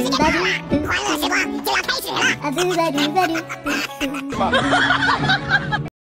时间到了，欢乐时光就要开始了。